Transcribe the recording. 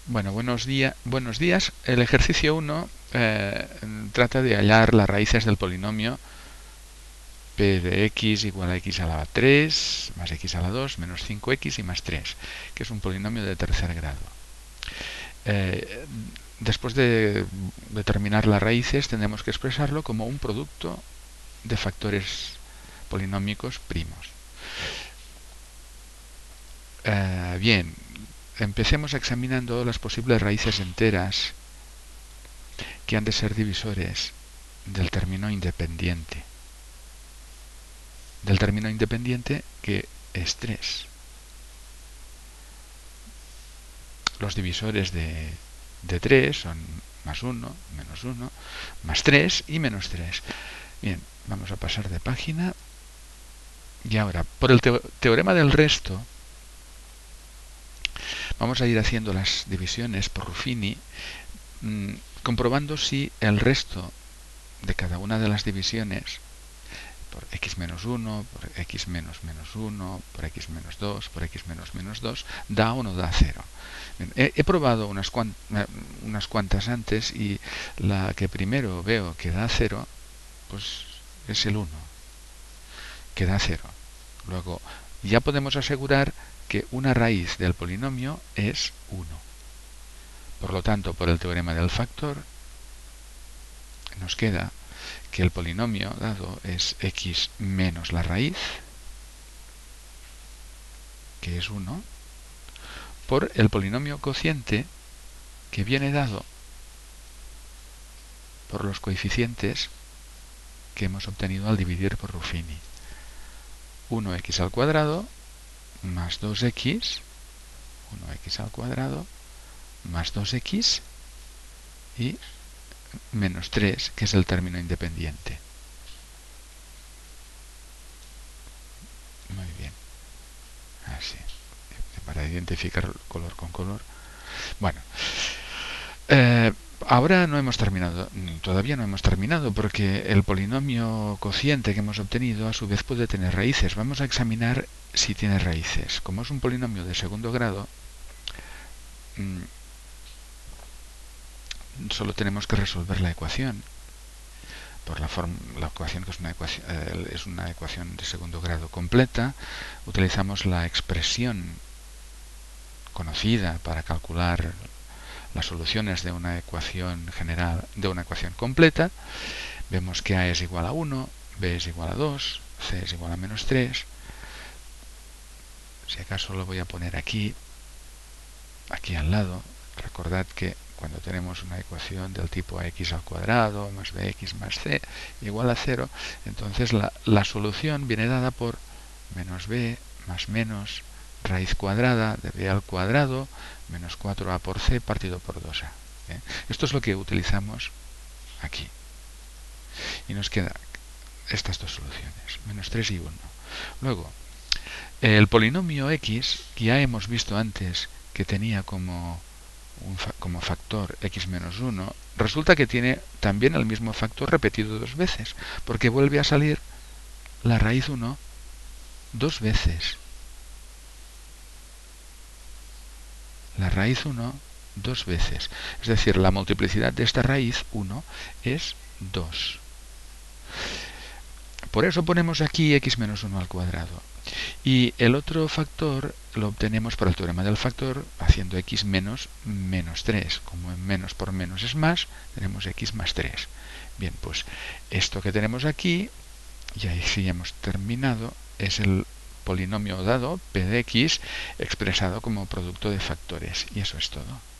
Bueno, buenos días. El ejercicio 1 trata de hallar las raíces del polinomio p de x igual a x a la 3 más x a la 2 menos 5x y más 3, que es un polinomio de tercer grado. Eh, Después de determinar las raíces, tendremos que expresarlo como un producto de factores polinómicos primos. Bien, empecemos examinando las posibles raíces enteras que han de ser divisores del término independiente. Del término independiente que es 3. Los divisores de 3 son más 1, menos 1, más 3 y menos 3. Bien, vamos a pasar de página. Y ahora, por el teorema del resto, vamos a ir haciendo las divisiones por Ruffini, comprobando si el resto de cada una de las divisiones, por x menos 1, por x menos menos 1, por x menos 2, por x menos menos 2, da o no da 0. Bien, he probado unas cuantas antes y la que primero veo que da 0, pues es el 1, que da 0. Luego, ya podemos asegurar que una raíz del polinomio es 1. Por lo tanto, por el teorema del factor, nos queda que el polinomio dado es x menos la raíz, que es 1, por el polinomio cociente, que viene dado por los coeficientes que hemos obtenido al dividir por Ruffini. 1x al cuadrado más 2x, 1x al cuadrado más 2x y menos 3, que es el término independiente. Muy bien. Así. Para identificar color con color. Bueno. Ahora no hemos terminado. Todavía no hemos terminado porque el polinomio cociente que hemos obtenido a su vez puede tener raíces. Vamos a examinar si tiene raíces. Como es un polinomio de segundo grado, solo tenemos que resolver la ecuación. Por la ecuación, que es una ecuación de segundo grado completa, utilizamos la expresión conocida para calcular las soluciones de una ecuación general, de una ecuación completa. Vemos que a es igual a 1, b es igual a 2, c es igual a menos 3. Si acaso lo voy a poner aquí al lado. Recordad que cuando tenemos una ecuación del tipo ax al cuadrado más bx más c igual a 0, entonces la solución viene dada por menos b más menos raíz cuadrada de b al cuadrado menos 4a por c partido por 2a. Esto es lo que utilizamos aquí. Y nos quedan estas dos soluciones, menos 3 y 1. Luego, el polinomio x, que ya hemos visto antes que tenía como factor x menos 1, resulta que tiene también el mismo factor repetido dos veces, porque vuelve a salir la raíz 1 dos veces. La raíz 1 dos veces. Es decir, la multiplicidad de esta raíz 1 es 2. Por eso ponemos aquí x menos 1 al cuadrado. Y el otro factor lo obtenemos por el teorema del factor haciendo x menos menos 3. Como en menos por menos es más, tenemos x más 3. Bien, pues esto que tenemos aquí, y ahí sí ya hemos terminado, es el polinomio dado, p de x, expresado como producto de factores. Y eso es todo.